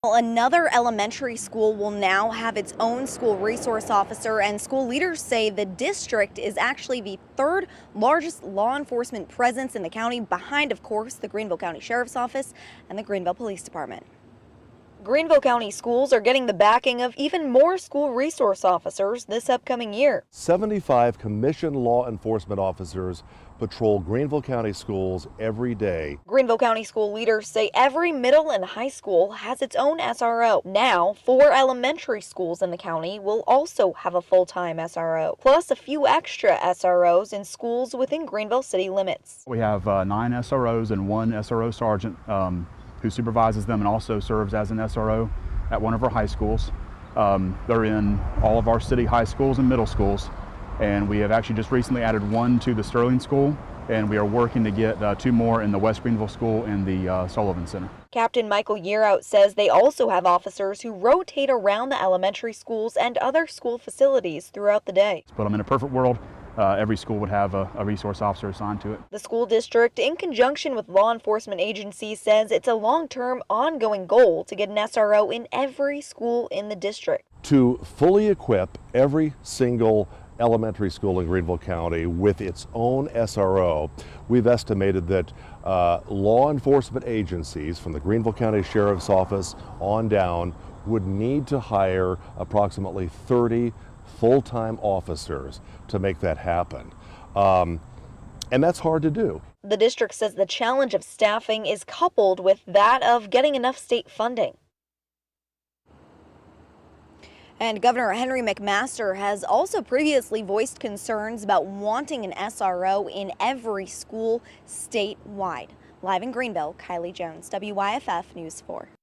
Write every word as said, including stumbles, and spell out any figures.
Another elementary school will now have its own school resource officer, and school leaders say the district is actually the third largest law enforcement presence in the county, behind, of course, the Greenville County Sheriff's Office and the Greenville Police Department. Greenville County schools are getting the backing of even more school resource officers this upcoming year. seventy-five commissioned law enforcement officers patrol Greenville County schools every day. Greenville County school leaders say every middle and high school has its own S R O. Now, four elementary schools in the county will also have a full-time S R O, plus a few extra S R Os in schools within Greenville city limits. We have uh, nine S R Os and one S R O sergeant um, who supervises them and also serves as an S R O at one of our high schools. Um, they're in all of our city high schools and middle schools, and we have actually just recently added one to the Sterling School, and we are working to get uh, two more in the West Greenville School and the uh, Sullivan Center. Captain Michael Yearout says they also have officers who rotate around the elementary schools and other school facilities throughout the day. But I'm in a perfect world. Uh, every school would have a, a resource officer assigned to it. The school district, in conjunction with law enforcement agencies, says it's a long-term, ongoing goal to get an S R O in every school in the district. To fully equip every single elementary school in Greenville County with its own S R O, we've estimated that uh, law enforcement agencies from the Greenville County Sheriff's Office on down would need to hire approximately thirty full-time officers to make that happen. Um, and that's hard to do. The district says the challenge of staffing is coupled with that of getting enough state funding. And Governor Henry McMaster has also previously voiced concerns about wanting an S R O in every school statewide. Live in Greenville, Kylie Jones, W Y F F News four.